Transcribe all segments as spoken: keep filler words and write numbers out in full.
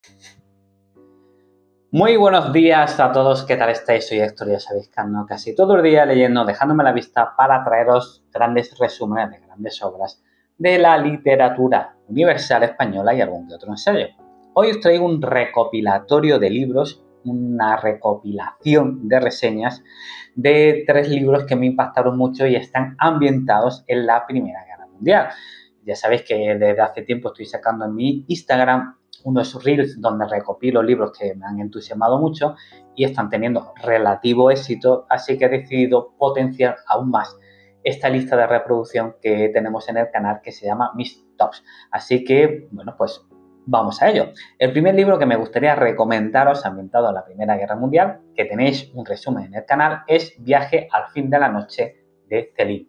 Muy buenos días a todos, ¿qué tal estáis? Soy Héctor, ya sabéis que ando casi todo el día leyendo, dejándome la vista para traeros grandes resúmenes de grandes obras de la literatura universal española y algún que otro ensayo. Hoy os traigo un recopilatorio de libros, una recopilación de reseñas de tres libros que me impactaron mucho y están ambientados en la Primera Guerra Mundial. Ya sabéis que desde hace tiempo estoy sacando en mi Instagram unos reels donde recopilo libros que me han entusiasmado mucho y están teniendo relativo éxito, así que he decidido potenciar aún más esta lista de reproducción que tenemos en el canal que se llama Mis Tops. Así que, bueno, pues vamos a ello. El primer libro que me gustaría recomendaros, ambientado en la Primera Guerra Mundial, que tenéis un resumen en el canal, es Viaje al fin de la noche de Céline.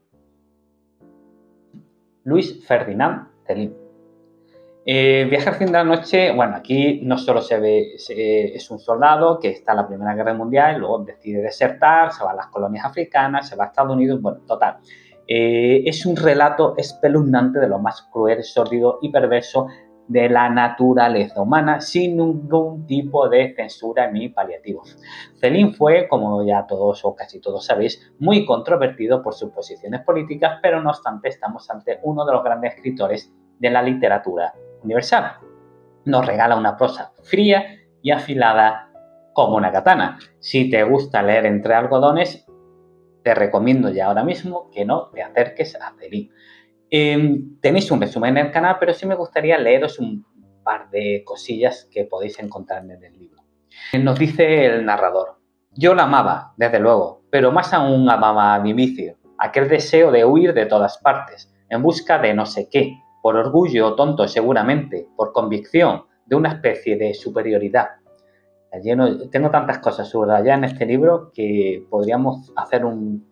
Luis Ferdinand Céline. Eh, Viaje al fin de la noche, bueno, aquí no solo se ve, se, es un soldado que está en la Primera Guerra Mundial y luego decide desertar, se va a las colonias africanas, se va a Estados Unidos, bueno, total. Eh, es un relato espeluznante de lo más cruel, sórdido y perverso de la naturaleza humana sin ningún tipo de censura ni paliativo. Céline fue, como ya todos o casi todos sabéis, muy controvertido por sus posiciones políticas, pero no obstante estamos ante uno de los grandes escritores de la literatura universal. Nos regala una prosa fría y afilada como una katana. Si te gusta leer entre algodones, te recomiendo ya ahora mismo que no te acerques a Céline. Eh, tenéis un resumen en el canal, pero sí me gustaría leeros un par de cosillas que podéis encontrar en el libro. Nos dice el narrador: yo la amaba, desde luego, pero más aún amaba a mi vicio, aquel deseo de huir de todas partes, en busca de no sé qué, por orgullo tonto seguramente, por convicción de una especie de superioridad. Lleno, tengo tantas cosas subrayadas en este libro que podríamos hacer un,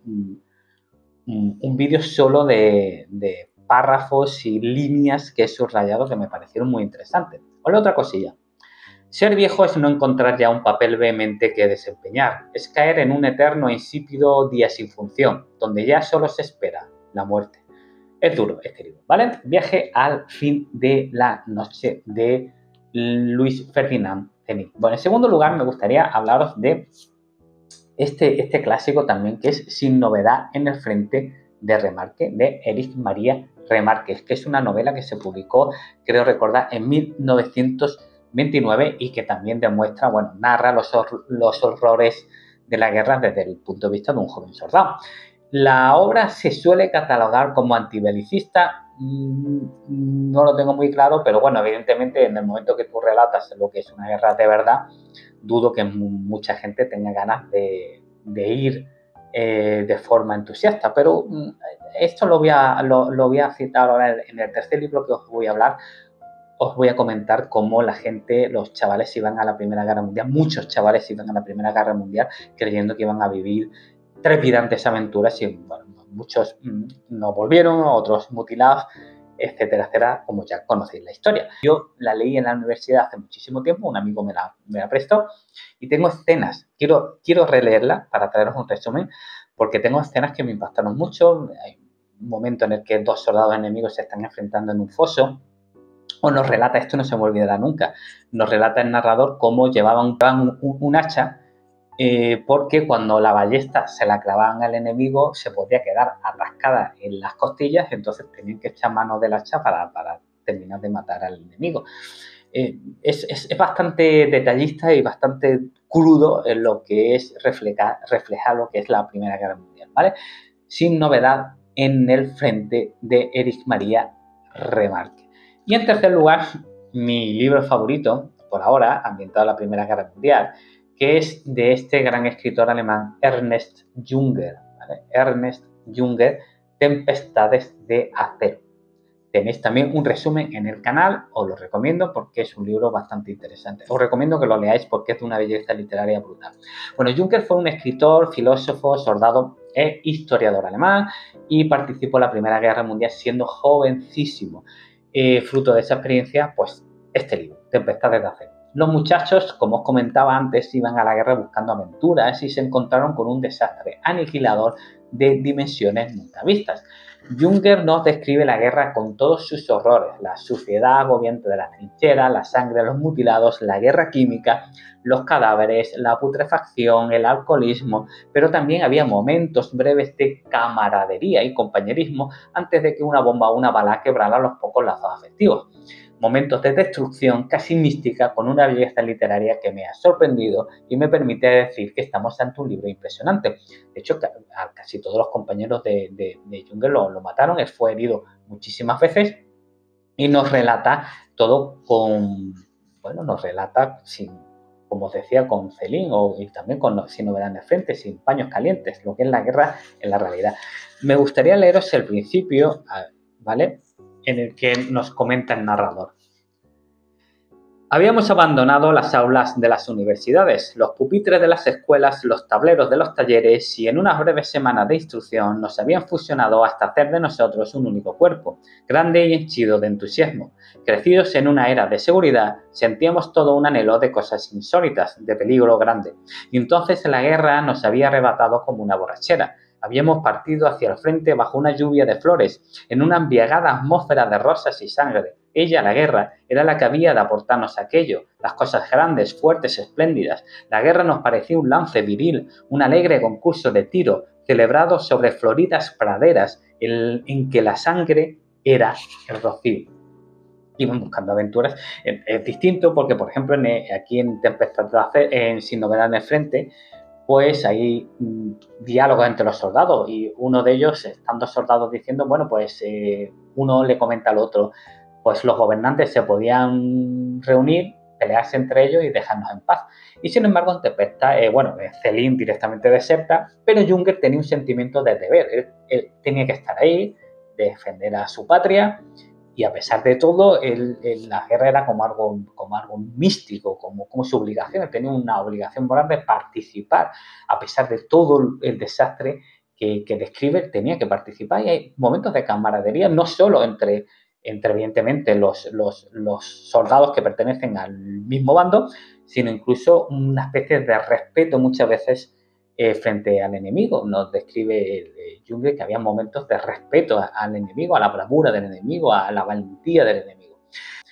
un, un vídeo solo de, de párrafos y líneas que he subrayado que me parecieron muy interesantes. O la otra cosilla. Ser viejo es no encontrar ya un papel vehemente que desempeñar, es caer en un eterno e insípido día sin función, donde ya solo se espera la muerte. Es duro este libro, ¿vale? Viaje al fin de la noche de Luis Ferdinand Céline. Bueno, en segundo lugar me gustaría hablaros de este, este clásico también que es Sin novedad en el frente de Remarque, de Éric Maria Remarque, que es una novela que se publicó, creo recordar, en mil novecientos veintinueve y que también demuestra, bueno, narra los, hor los horrores de la guerra desde el punto de vista de un joven soldado. La obra se suele catalogar como antibelicista, mmm, no lo tengo muy claro, pero bueno, evidentemente en el momento que tú relatas lo que es una guerra de verdad, dudo que mucha gente tenga ganas de, de ir eh, de forma entusiasta, pero mmm, esto lo voy, a, lo, lo voy a citar ahora en el tercer libro que os voy a hablar. Os voy a comentar cómo la gente, los chavales iban a la Primera Guerra Mundial, muchos chavales iban a la Primera Guerra Mundial creyendo que iban a vivir trepidantes aventuras y bueno, muchos mmm, no volvieron, otros mutilados, etcétera, etcétera, como ya conocéis la historia. Yo la leí en la universidad hace muchísimo tiempo, un amigo me la, me la prestó y tengo escenas, quiero, quiero releerla para traeros un resumen, porque tengo escenas que me impactaron mucho. Hay un momento en el que dos soldados enemigos se están enfrentando en un foso, o nos relata, esto no se me olvidará nunca, nos relata el narrador cómo llevaban un, un, un hacha, eh, porque cuando la ballesta se la clavaban al enemigo se podía quedar atascada en las costillas, entonces tenían que echar mano del hacha para, para terminar de matar al enemigo. Eh, es, es, es bastante detallista y bastante crudo en lo que es reflejar, reflejar lo que es la Primera Guerra Mundial, ¿vale? Sin novedad en el frente de Éric Maria Remarque. Y en tercer lugar, mi libro favorito, por ahora, ambientado en la Primera Guerra Mundial, que es de este gran escritor alemán Ernest Junger, ¿vale? Ernest Junger, Tempestades de acero. Tenéis también un resumen en el canal, os lo recomiendo porque es un libro bastante interesante. Os recomiendo que lo leáis porque es de una belleza literaria brutal. Bueno, Junger fue un escritor, filósofo, soldado e historiador alemán y participó en la Primera Guerra Mundial siendo jovencísimo. Eh, fruto de esa experiencia, pues este libro, Tempestades de acero. Los muchachos, como os comentaba antes, iban a la guerra buscando aventuras y se encontraron con un desastre aniquilador de dimensiones nunca vistas. Junger nos describe la guerra con todos sus horrores, la suciedad agobiante de las trincheras, la sangre de los mutilados, la guerra química, los cadáveres, la putrefacción, el alcoholismo, pero también había momentos breves de camaradería y compañerismo antes de que una bomba o una bala quebrara los pocos lazos afectivos. Momentos de destrucción casi mística con una belleza literaria que me ha sorprendido y me permite decir que estamos ante un libro impresionante. De hecho, a casi todos los compañeros de, de, de Junger lo, lo mataron, él fue herido muchísimas veces y nos relata todo con, bueno, nos relata sin, como os decía, con Céline o, y también con, sin novedad en el frente, sin paños calientes, lo que es la guerra en la realidad. Me gustaría leeros el principio, ¿vale?, en el que nos comenta el narrador. Habíamos abandonado las aulas de las universidades, los pupitres de las escuelas, los tableros de los talleres y en unas breves semanas de instrucción nos habían fusionado hasta hacer de nosotros un único cuerpo, grande y henchido de entusiasmo. Crecidos en una era de seguridad, sentíamos todo un anhelo de cosas insólitas, de peligro grande. Y entonces la guerra nos había arrebatado como una borrachera. Habíamos partido hacia el frente bajo una lluvia de flores, en una embriagada atmósfera de rosas y sangre. Ella, la guerra, era la que había de aportarnos aquello, las cosas grandes, fuertes, espléndidas. La guerra nos parecía un lance viril, un alegre concurso de tiro, celebrado sobre floridas praderas, en, en que la sangre era el rocío. Iban buscando aventuras. Es, es distinto porque, por ejemplo, en, aquí en Tempestad en Sin novedad en el frente, pues hay mmm, diálogos entre los soldados y uno de ellos, están dos soldados diciendo, bueno, pues eh, uno le comenta al otro, pues los gobernantes se podían reunir, pelearse entre ellos y dejarnos en paz. Y sin embargo, en Tempestad, eh, bueno, Céline directamente deserta, pero Junger tenía un sentimiento de deber. Él, él tenía que estar ahí, defender a su patria, y a pesar de todo, él, él, la guerra era como algo, como algo místico, como, como su obligación. Él tenía una obligación moral de participar, a pesar de todo el desastre que, que describe, tenía que participar. Y hay momentos de camaradería, no solo entre entre evidentemente los, los, los soldados que pertenecen al mismo bando, sino incluso una especie de respeto muchas veces eh, frente al enemigo. Nos describe eh, Junger que había momentos de respeto a, al enemigo, a la bravura del enemigo, a la valentía del enemigo.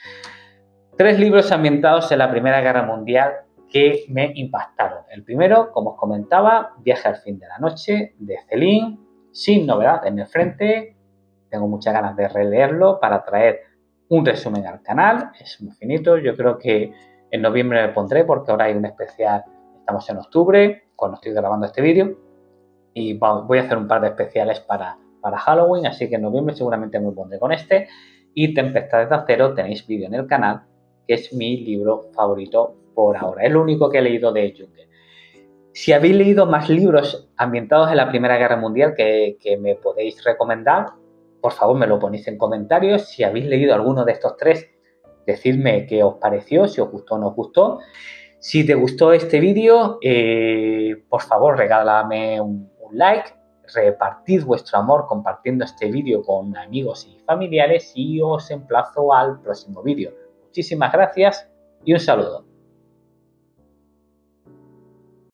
Tres libros ambientados en la Primera Guerra Mundial que me impactaron. El primero, como os comentaba, Viaje al fin de la noche, de Céline, Sin novedad en el frente. Tengo muchas ganas de releerlo para traer un resumen al canal. Es muy finito. Yo creo que en noviembre me pondré porque ahora hay un especial. Estamos en octubre cuando estoy grabando este vídeo y voy a hacer un par de especiales para, para Halloween. Así que en noviembre seguramente me pondré con este. Y Tempestades de Acero tenéis vídeo en el canal, que es mi libro favorito por ahora. Es lo único que he leído de Junger. Si habéis leído más libros ambientados en la Primera Guerra Mundial que, que me podéis recomendar, por favor me lo ponéis en comentarios. Si habéis leído alguno de estos tres, decidme qué os pareció, si os gustó o no os gustó. Si te gustó este vídeo, eh, por favor regálame un, un like, repartid vuestro amor compartiendo este vídeo con amigos y familiares y os emplazo al próximo vídeo. Muchísimas gracias y un saludo.